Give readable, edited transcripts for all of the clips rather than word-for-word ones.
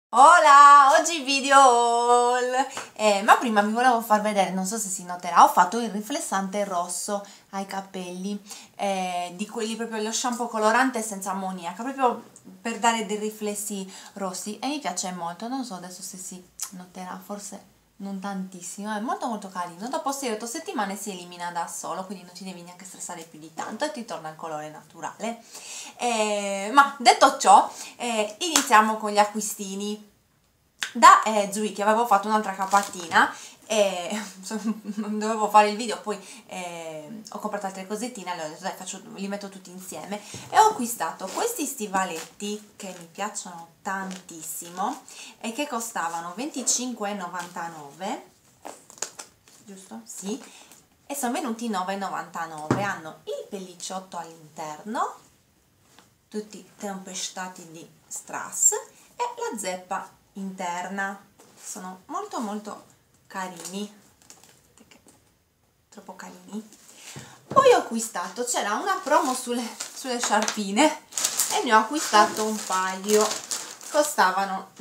Hola, oggi video haul! Ma prima vi volevo far vedere, non so se si noterà, ho fatto il riflessante rosso ai capelli, di quelli proprio lo shampoo colorante senza ammoniaca, proprio per dare dei riflessi rossi e mi piace molto, non so adesso se si noterà, forse non tantissimo, è molto molto carino, dopo 6-8 settimane si elimina da solo, quindi non ti devi neanche stressare più di tanto e ti torna il colore naturale. Ma detto ciò, iniziamo con gli acquistini. Da Zuicchi avevo fatto un'altra capatina e dovevo fare il video, poi ho comprato altre cosettine, allora ho detto, dai, li metto tutti insieme e ho acquistato questi stivaletti che mi piacciono tantissimo e che costavano 25,99, giusto? Sì, e sono venuti 9,99, hanno il pellicciotto all'interno, tutti tempestati di strass e la zeppa interna. Sono molto molto carini, troppo carini. Poi ho acquistato, c'era una promo sulle sciarpine e ne ho acquistato un paio, costavano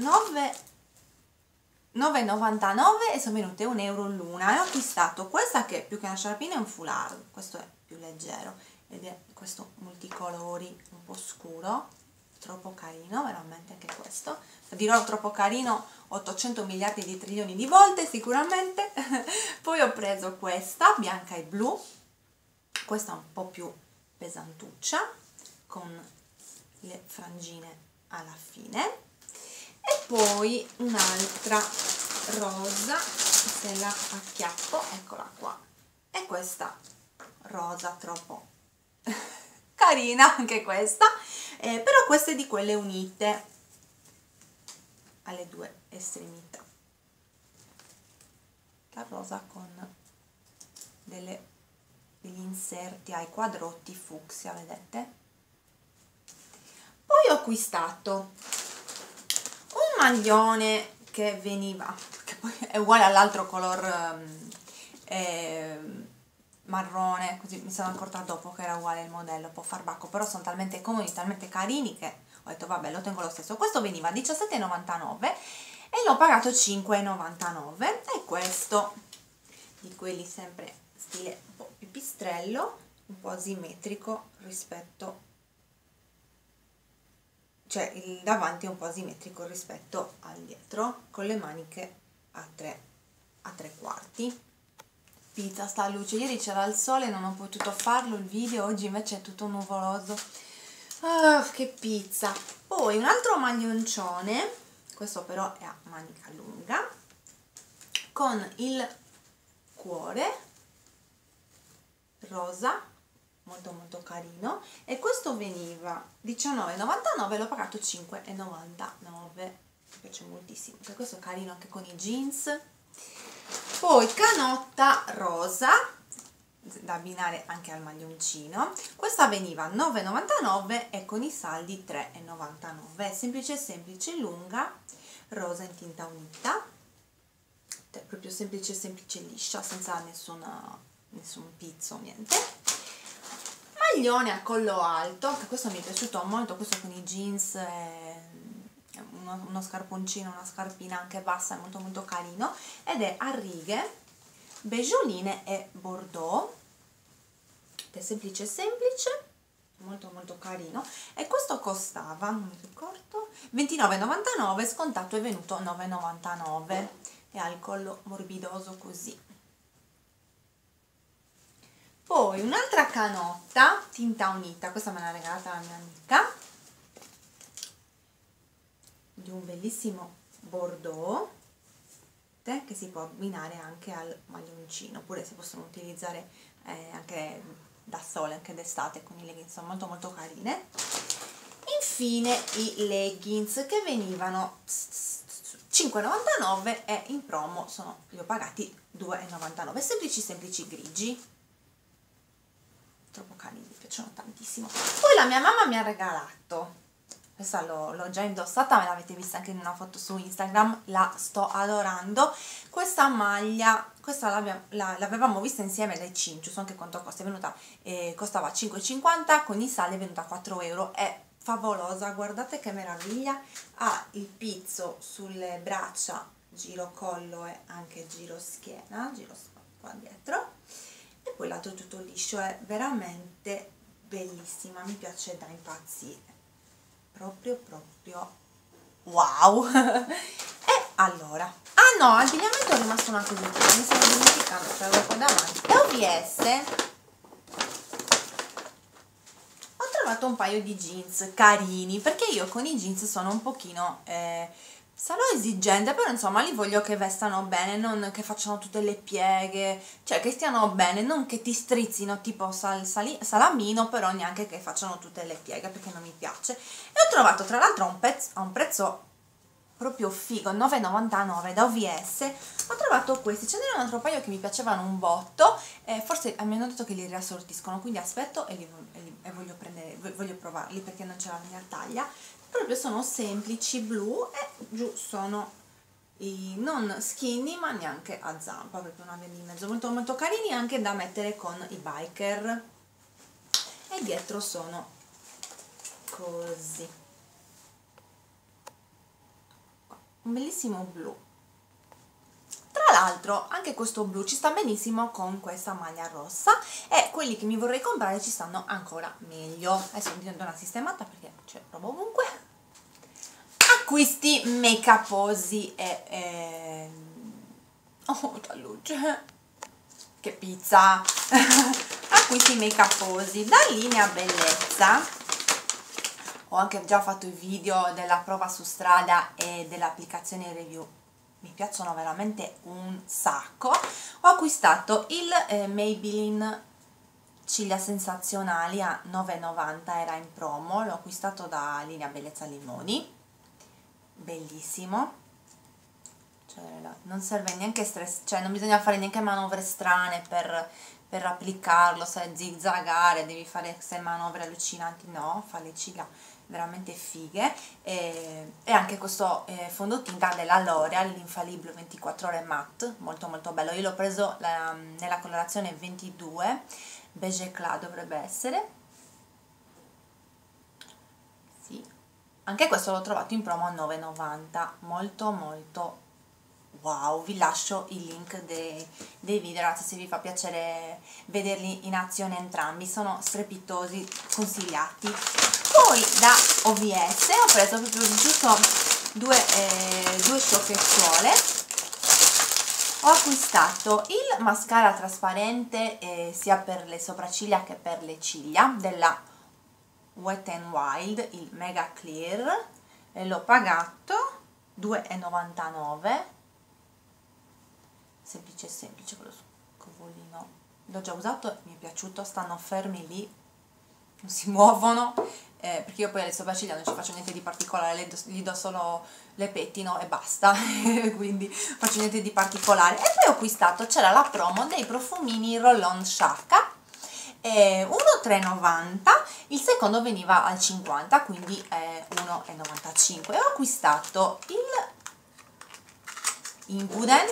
9,99 e sono venute 1 euro l'una e ho acquistato questa che più che una sciarpina è un foulard, questo è più leggero ed è questo multicolori un po' scuro, troppo carino veramente anche questo, dirò troppo carino 800 miliardi di trilioni di volte sicuramente. Poi ho preso questa bianca e blu, questa un po' più pesantuccia con le frangine alla fine, e poi un'altra rosa, se la acchiappo, eccola qua, e questa rosa troppo carina anche questa, però queste di quelle unite alle due estremità, la rosa con degli inserti ai quadrotti fucsia, vedete? Poi ho acquistato un maglione che veniva, che poi è uguale all'altro color marrone, così mi sono accorta dopo che era uguale il modello, un po' farbacco, però sono talmente comodi, talmente carini che ho detto vabbè, lo tengo lo stesso. Questo veniva 17,99 e l'ho pagato 5,99, e questo di quelli sempre stile un po' pipistrello, un po' asimmetrico rispetto, cioè il davanti è un po' asimmetrico rispetto al dietro, con le maniche a tre quarti. Pizza, sta a luce, ieri c'era il sole, non ho potuto farlo il video, oggi invece è tutto nuvoloso. Che pizza. Poi un altro maglioncione, questo però è a manica lunga, con il cuore rosa, molto molto carino, e questo veniva 19,99, l'ho pagato 5,99. Mi piace moltissimo, perché questo è carino anche con i jeans. Poi canotta rosa da abbinare anche al maglioncino, questa veniva 9,99 e con i saldi 3,99, semplice semplice, lunga, rosa in tinta unita, proprio semplice semplice, liscia, senza nessun pizzo, niente. Maglione a collo alto, che questo mi è piaciuto molto, questo con i jeans, uno scarponcino, una scarpina anche bassa, è molto molto carino, ed è a righe, begioline e bordeaux, è semplice semplice, molto molto carino, e questo costava, non mi ricordo, 29,99, scontato è venuto 9,99 e ha il collo morbidoso così. Poi un'altra canotta tinta unita, questa me l'ha regalata la mia amica, di un bellissimo bordeaux, che si può abbinare anche al maglioncino, oppure si possono utilizzare anche da sole, anche d'estate, con i leggings, sono molto molto carine. Infine i leggings che venivano 5,99 e in promo li ho pagati 2,99, semplici semplici grigi, troppo carini, mi piacciono tantissimo. Poi la mia mamma mi ha regalato, questa l'ho già indossata, me l'avete vista anche in una foto su Instagram, la sto adorando, questa maglia, questa l'avevamo vista insieme dai Cinci, so anche quanto costa, è venuta, costava 5,50, con i saldi è venuta a 4 euro, è favolosa, guardate che meraviglia, ha il pizzo sulle braccia, giro collo e anche giro schiena, giro qua dietro, e poi il lato tutto liscio, è veramente bellissima, mi piace da impazzire, proprio wow. E allora, ah no, abbigliamento è rimasto una cosina, mi stavo dimenticando, ce l'avevo qua davanti. Da OVS ho trovato un paio di jeans carini, perché io con i jeans sono un pochino sarò esigente, però insomma li voglio che vestano bene, non che facciano tutte le pieghe, cioè che stiano bene, non che ti strizzino tipo salamino, però neanche che facciano tutte le pieghe, perché non mi piace. E ho trovato tra l'altro a un prezzo proprio figo, 9,99 da OVS, ho trovato questi. Ce n'era un altro paio che mi piacevano un botto, forse mi hanno detto che li riassortiscono, quindi aspetto e voglio provarli, perché non c'è la mia taglia. Proprio sono semplici, blu, e giù sono non skinny ma neanche a zampa, proprio una via di mezzo, molto carini, anche da mettere con i biker. E dietro sono così, un bellissimo blu. Tra l'altro anche questo blu ci sta benissimo con questa maglia rossa, e quelli che mi vorrei comprare ci stanno ancora meglio. Adesso mi divento una sistemata perché c'è roba ovunque. Acquisti make uposi e oh, la luce, che pizza. Acquisti make uposi da Linea Bellezza. Ho anche già fatto i video della prova su strada e dell'applicazione review, mi piacciono veramente un sacco. Ho acquistato il Maybelline ciglia sensazionali a 9,90, era in promo, l'ho acquistato da Linea Bellezza Limoni, bellissimo, cioè non serve neanche stress, cioè non bisogna fare neanche manovre strane per applicarlo, sai, zigzagare, devi fare queste manovre allucinanti, no, fa le ciglia veramente fighe. E anche questo fondotinta della L'Oreal, l'Infallible 24 ore matte, molto bello. Io l'ho preso nella colorazione 22, beige éclat dovrebbe essere, sì, anche questo l'ho trovato in promo a 9,90, molto wow. Vi lascio il link dei video, ragazzi, se vi fa piacere vederli in azione entrambi, sono strepitosi, consigliati. Poi da OVS ho preso proprio giusto due sciocchezzuole. Ho acquistato il mascara trasparente sia per le sopracciglia che per le ciglia della Wet n Wild, il Mega Clear, e l'ho pagato 2,99, semplice quello scovolino, l'ho già usato, mi è piaciuto, stanno fermi lì, non si muovono, perché io poi alle sopracciglia non ci faccio niente di particolare, gli do solo, le pettino e basta, quindi faccio niente di particolare. E poi ho acquistato, c'era la promo dei profumini Roll-On Sciacca, uno 3,90, il secondo veniva al 50, quindi 1,95, e ho acquistato il Impudent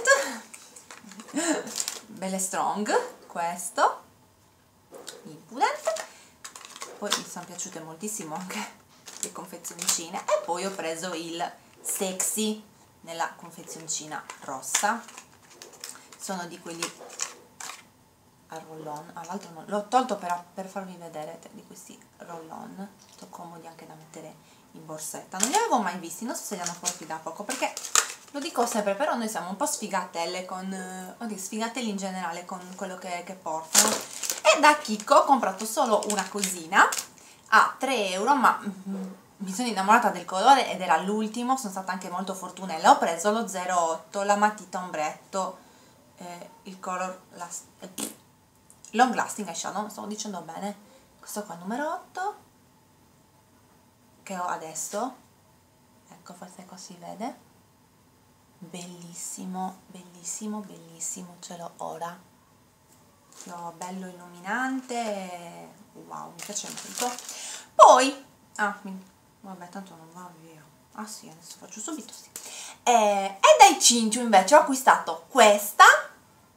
Belle Strong, questo Impudent. Poi mi sono piaciute moltissimo anche le confezioncine, e poi ho preso il Sexy nella confezioncina rossa, sono di quelli a roll-on, l'altro l'ho tolto per farvi vedere, di questi roll-on, sono comodi anche da mettere in borsetta, non li avevo mai visti, non so se li hanno portati da poco, perché lo dico sempre, però noi siamo un po' sfigatelle sfigatelli in generale con quello che portano. E da Kiko ho comprato solo una cosina a 3 euro, ma mi sono innamorata del colore ed era l'ultimo, sono stata anche molto fortunella. Ho preso lo 08, la matita ombretto, il color long lasting eyeshadow, non stavo dicendo bene, questo qua numero 8 che ho adesso, ecco, forse così si vede, bellissimo, ce l'ho ora, bello illuminante, wow, mi piace molto. Poi vabbè, tanto non va via, sì, adesso faccio subito, sì. E dai Cincio invece ho acquistato questa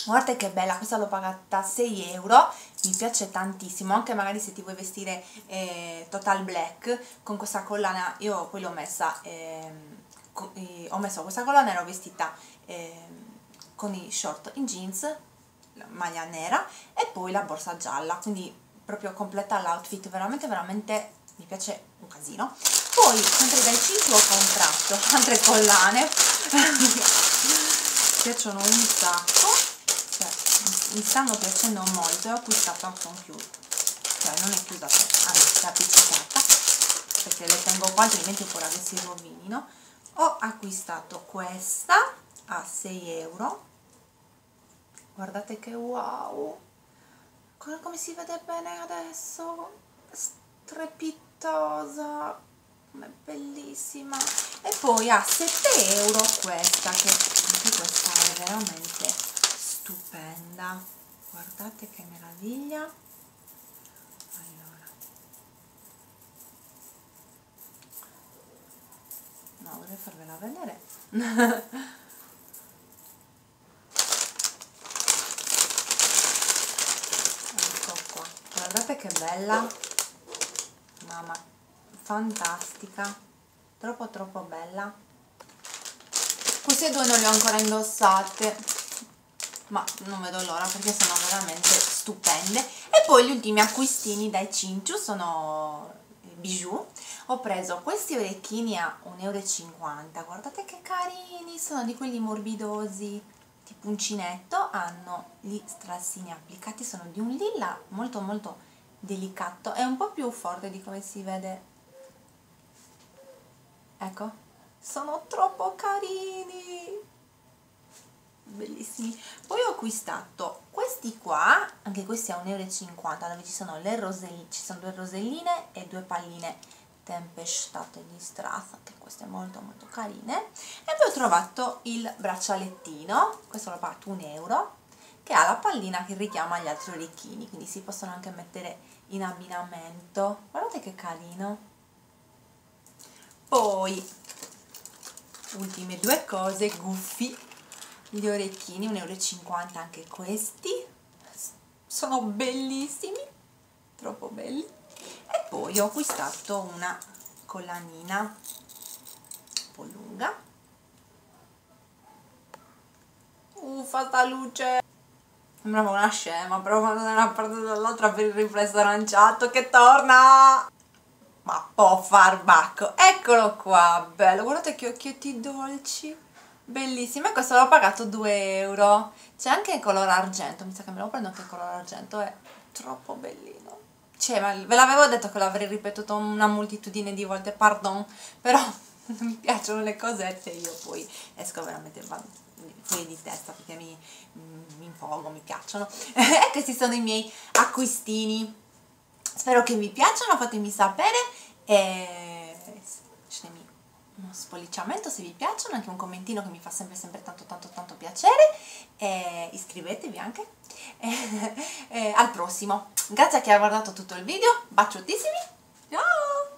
Guardate che bella, questa l'ho pagata 6 euro, mi piace tantissimo, anche magari se ti vuoi vestire total black con questa collana. Io poi l'ho messa, ho messo questa collana e l'ho vestita con i short in jeans, la maglia nera e poi la borsa gialla, quindi proprio completa l'outfit, veramente veramente mi piace un casino. Poi sempre dai Cintu ho comprato altre collane mi piacciono un sacco, cioè, mi stanno piacendo molto. Ho acquistato anche un chiuso, cioè non è chiusa, anzi è appiccicata, perché le tengo qua altrimenti ho paura che si rovinino. Ho acquistato questa a 6 euro, guardate che wow, guarda come si vede bene adesso, strepitosa, è bellissima. E poi a 7 euro questa, che anche questa è veramente stupenda, guardate che meraviglia. Allora, no, vorrei farvela vedere. Ecco qua, guardate che bella, mamma, fantastica, troppo troppo bella. Queste due non le ho ancora indossate, ma non vedo l'ora perché sono veramente stupende. E poi gli ultimi acquistini dai Cintu sono bijou. Ho preso questi orecchini a 1,50 euro, guardate che carini, sono di quelli morbidosi tipo uncinetto, hanno gli strassini applicati, sono di un lilla molto molto delicato, è un po' più forte di come si vede, ecco, sono troppo carini, bellissimi. Poi ho acquistato questi qua, anche questi a 1,50 euro, dove ci sono le roselline, ci sono due roselline e due palline tempestate di strass, anche queste molto molto carine. E poi ho trovato il braccialettino, questo l'ho pagato 1 euro, che ha la pallina che richiama gli altri orecchini, quindi si possono anche mettere in abbinamento, guardate che carino. Poi ultime due cose, gufi, gli orecchini 1,50 euro anche questi, sono bellissimi, troppo belli. E poi ho acquistato una collanina un po' lunga, fa sta luce, sembrava una scema, però quando da una parte e dall'altra per il riflesso aranciato che torna, ma può far bacco. Eccolo qua, bello, guardate che occhietti dolci, bellissimo. E questo l'ho pagato 2 euro, c'è anche il colore argento, mi sa che me lo prendo anche il colore argento, è troppo bellino. Cioè, ma ve l'avevo detto che l'avrei ripetuto una moltitudine di volte, pardon, però mi piacciono le cosette, io poi esco veramente fuori di testa perché mi infogo, mi piacciono. E questi sono i miei acquistini, spero che vi piacciono, fatemi sapere e lasciatemi uno spolliciamento se vi piacciono, anche un commentino che mi fa sempre sempre tanto tanto tanto piacere, e iscrivetevi anche. Al prossimo, grazie a chi ha guardato tutto il video, baciotissimi, ciao!